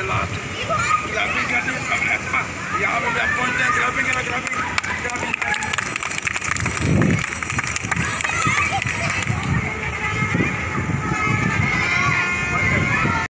Last graphic करनी है। यहाँ पे पहुँचते हैं, ग्राफिंग